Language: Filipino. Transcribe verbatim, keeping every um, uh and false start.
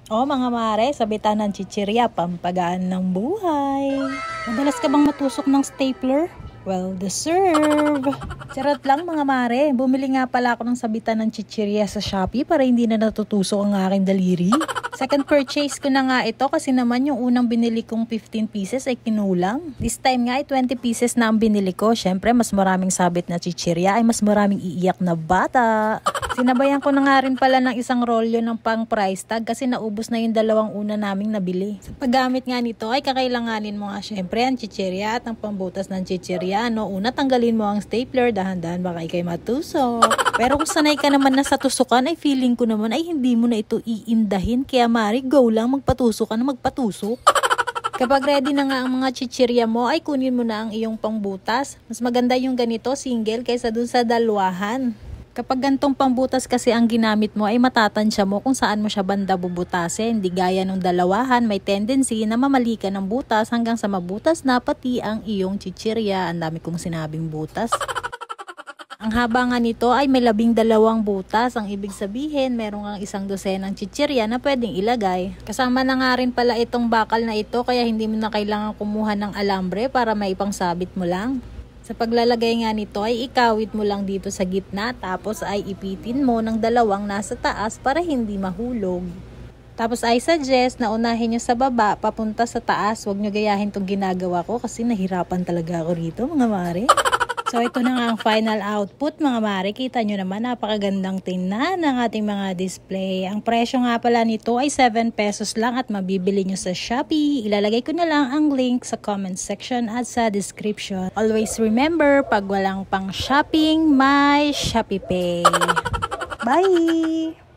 O mga mare, sabitan ng chichirya, pampagaan ng buhay. Madalas ka bang matusok ng stapler? Well deserve. Charot lang mga mare, bumili nga pala ako ng sabitan ng chichirya sa Shopee para hindi na natutusok ang aking daliri. Second purchase ko na nga ito kasi naman yung unang binili kong fifteen pieces ay kinulang. This time nga ay twenty pieces na ang binili ko. Syempre mas maraming sabit na chichirya ay mas maraming iiyak na bata. Sinabayan ko na nga rin pala ng isang rolyo ng pang price tag kasi naubos na yung dalawang una naming nabili. Sa paggamit nga nito ay kakailanganin mo nga syempre ang chichirya at ang pambutas ng chichirya. No? Una tanggalin mo ang stapler, dahan-dahan baka ikay matusok. Pero kung sanay ka naman na sa tusukan ay feeling ko naman ay hindi mo na ito iindahin. Kaya mari, go lang, magpatusok ka na magpatusok. Kapag ready na nga ang mga chichirya mo ay kunin mo na ang iyong pangbutas. Mas maganda yung ganito single kaysa dun sa dalwahan. Kapag gantong pambutas kasi ang ginamit mo ay matatansya mo kung saan mo siya banda bubutasin. Hindi gaya ng dalawahan, may tendency na mamali ka ng butas hanggang sa mabutas na pati ang iyong chichirya. Ang dami kong sinabing butas. Ang haba nga nito ay may labing dalawang butas. Ang ibig sabihin, meron kang isang dosenang chichirya na pwedeng ilagay. Kasama na nga rin pala itong bakal na ito kaya hindi mo na kailangan kumuha ng alambre para may ipangsabit mo lang. Sa paglalagay nga nito ay ikawit mo lang dito sa gitna tapos ay ipitin mo ng dalawang nasa taas para hindi mahulog. Tapos ay suggest na unahin nyo sa baba papunta sa taas. Huwag nyo gayahin itong ginagawa ko kasi nahirapan talaga ako rito mga mare. So ito na nga ang final output mga mare. Kita nyo naman napakagandang tingnan ng ating mga display. Ang presyo nga pala nito ay seven pesos lang at mabibili nyo sa Shopee. Ilalagay ko na lang ang link sa comment section at sa description. Always remember, pag walang pang shopping, may Shopee Pay. Bye!